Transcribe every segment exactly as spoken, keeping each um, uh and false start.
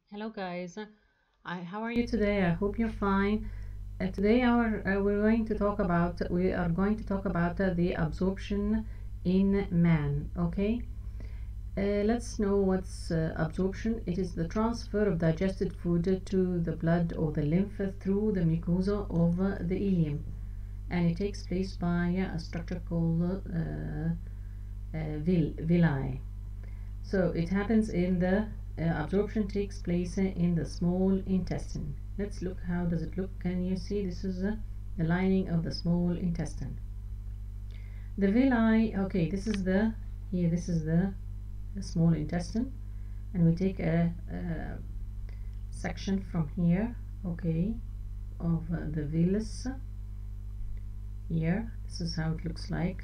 Hello guys, I, how are you today? I hope you're fine. Uh, today our uh, we're going to talk about we are going to talk about uh, the absorption in man. Okay, uh, let's know what's uh, absorption. It is the transfer of digested food to the blood or the lymph through the mucosa of uh, the ileum, and it takes place by uh, a structure called uh, uh, vil villi. So it happens in the uh, absorption takes place in the small intestine. Let's look how does it look. Can you see this is uh, the lining of the small intestine. The villi, okay, this is the here this is the, the small intestine, and we take a, a section from here, okay, of uh, the villus here. This is how it looks like.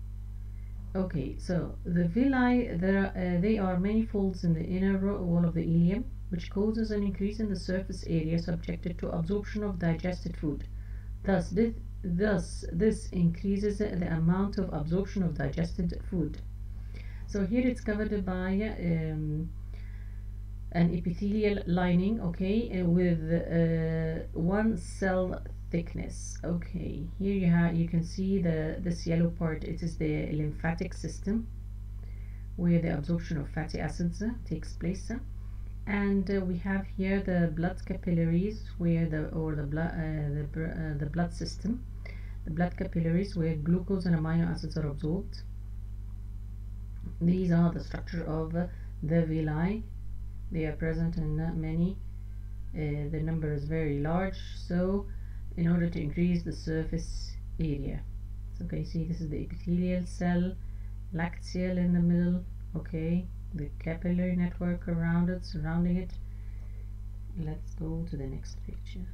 Okay, so the villi, there, uh, they are many folds in the inner wall of the ileum, which causes an increase in the surface area subjected to absorption of digested food. Thus, this, thus, this increases the amount of absorption of digested food. So here it's covered by um, an epithelial lining, okay, uh, with uh, one cell thickness. Okay, here you have you can see the this yellow part. It is the lymphatic system where the absorption of fatty acids uh, takes place, uh, and uh, we have here the blood capillaries where the or the blood uh, the, uh, the blood system, the blood capillaries where glucose and amino acids are absorbed. These are the structure of uh, the villi. They are present in uh, many. Uh, the number is very large, so in order to increase the surface area. So okay, see this is the epithelial cell, lacteal in the middle, okay, the capillary network around it, surrounding it. Let's go to the next picture.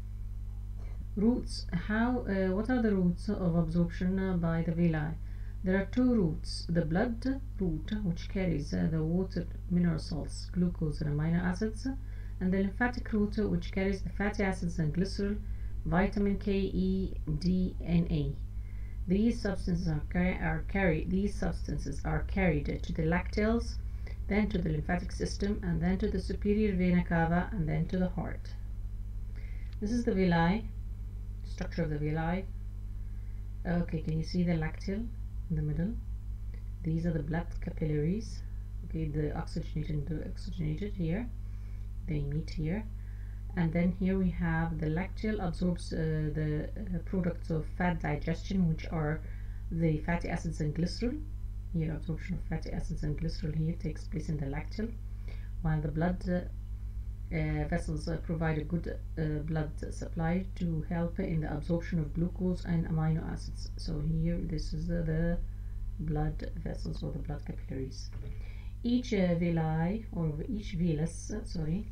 Routes. How? Uh, what are the routes of absorption uh, by the villi? There are two routes: the blood route, which carries uh, the water, mineral salts, glucose, and amino acids, and the lymphatic route, which carries the fatty acids and glycerol, vitamin K, E, D, and A. These substances are, car are carried. These substances are carried to the lacteals, then to the lymphatic system, and then to the superior vena cava, and then to the heart. This is the villi, structure of the villi. Okay, can you see the lacteal in the middle? These are the blood capillaries. Okay, the oxygenated and oxygenated here. They meet here. And then here we have the lacteal absorbs uh, the uh, products of fat digestion, which are the fatty acids and glycerol. Here absorption of fatty acids and glycerol here takes place in the lacteal, while the blood uh, uh, vessels uh, provide a good uh, blood supply to help in the absorption of glucose and amino acids. So here this is uh, the blood vessels or the blood capillaries. Each uh, villi or each villus, uh, sorry,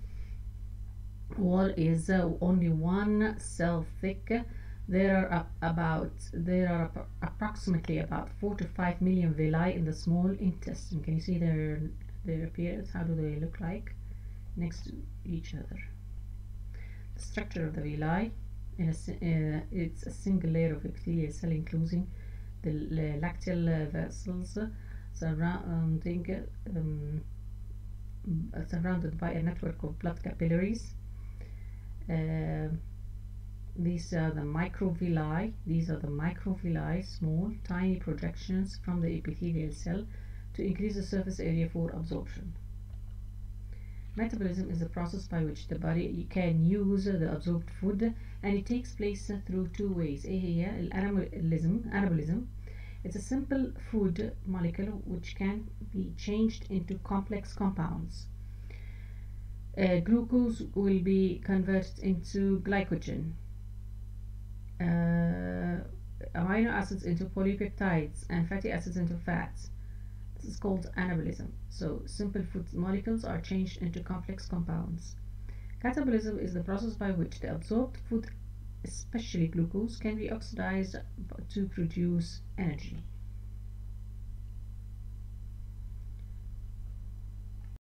wall is uh, only one cell thick. There are uh, about there are ap approximately about four to five million villi in the small intestine. Can you see their their appearance? How do they look like next to each other? The structure of the villi in a, uh, it's a single layer of epithelial cell enclosing the lacteal uh, vessels uh, surrounding um, surrounded by a network of blood capillaries. Uh, these are the microvilli. These are the microvilli, small, tiny projections from the epithelial cell to increase the surface area for absorption. Metabolism is the process by which the body can use the absorbed food, and it takes place through two ways. Anabolism, anabolism. It's a simple food molecule which can be changed into complex compounds. Uh, glucose will be converted into glycogen, uh, amino acids into polypeptides, and fatty acids into fats. This is called anabolism. So simple food molecules are changed into complex compounds. Catabolism is the process by which the absorbed food, especially glucose, can be oxidized to produce energy.